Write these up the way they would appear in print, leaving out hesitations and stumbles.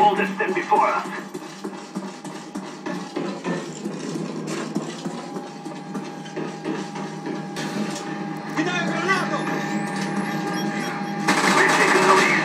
boldest than before us. We're taking the lead.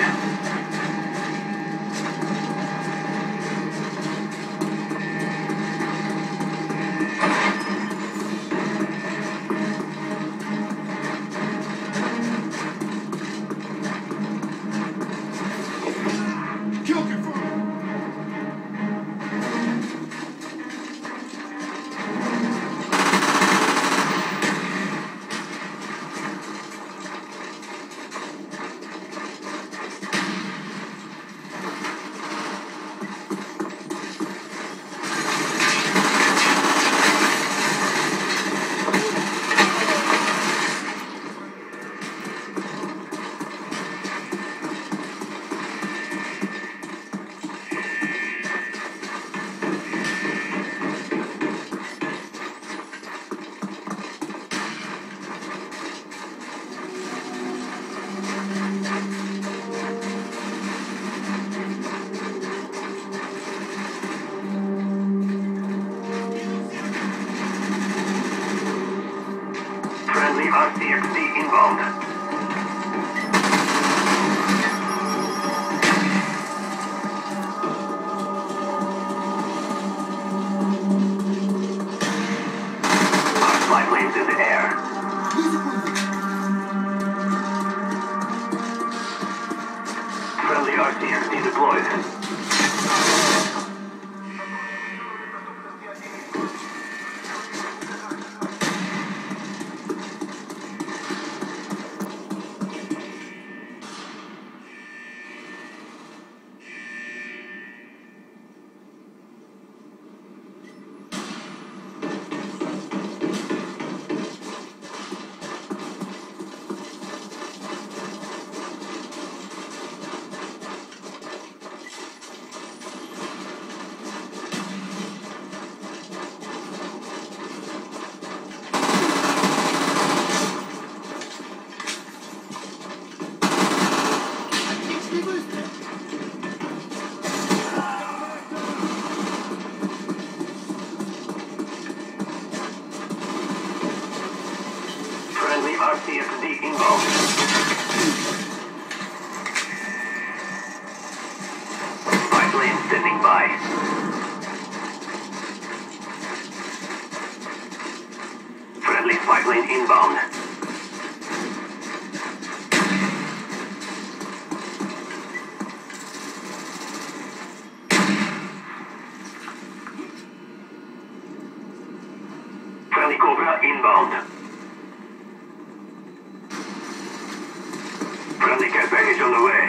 Friendly RCXD inbound. Our flight lanes in the air. Friendly RCXD deployed. Friendly RCXD inbound. Spy plane standing by. Friendly spy plane inbound. Friendly Cobra inbound. Friendly care package on the way.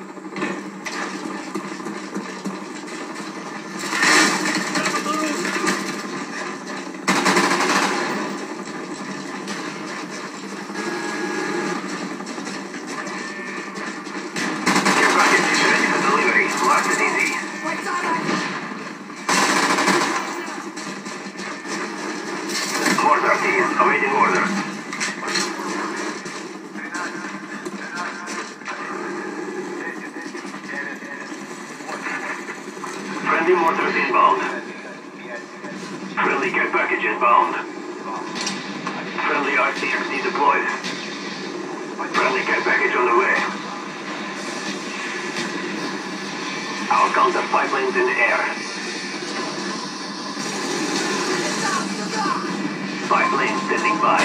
Care package is ready for delivery. Mark it easy. Mortar team awaiting orders. Friendly mortars inbound. Friendly care package inbound. Friendly RCXD deployed. Friendly care package on the way. Our counter pipelines in the air. Spy plane standing by.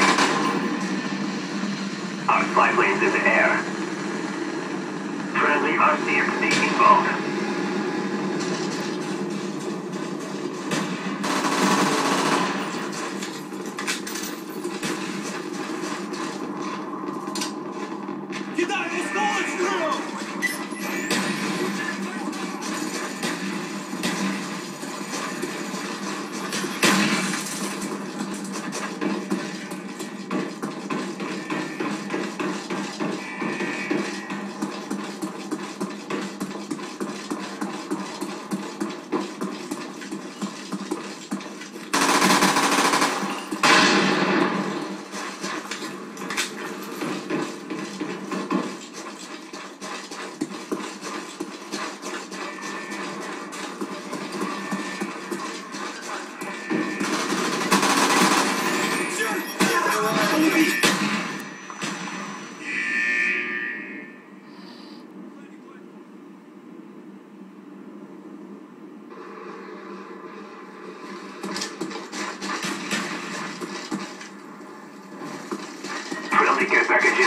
Our spy planes in the air. Friendly RCXD inbound.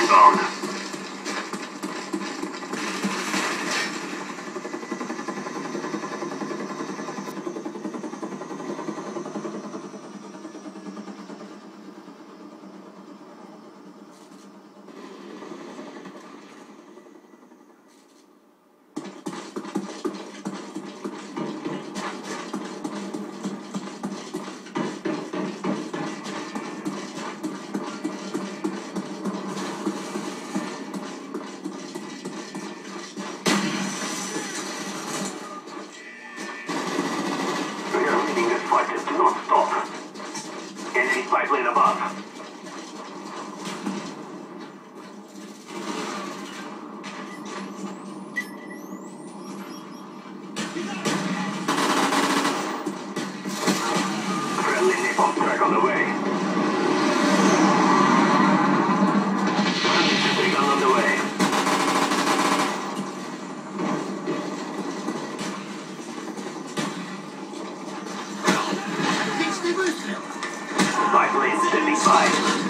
inbound. We are leading this fight. Do not stop. Enemy spy plane above. Friendly napalm strike on the way. Friendly sentry gun on the way. Spy plane standing by.